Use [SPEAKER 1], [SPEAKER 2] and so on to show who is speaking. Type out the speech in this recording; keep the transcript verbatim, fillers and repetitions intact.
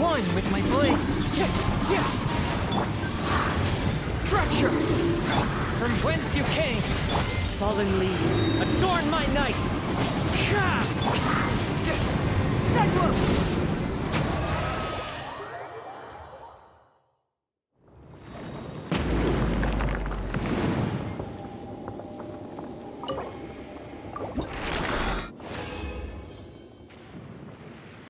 [SPEAKER 1] one with my blade. Fracture! From whence you came, fallen leaves, adorn my night! Cyclone!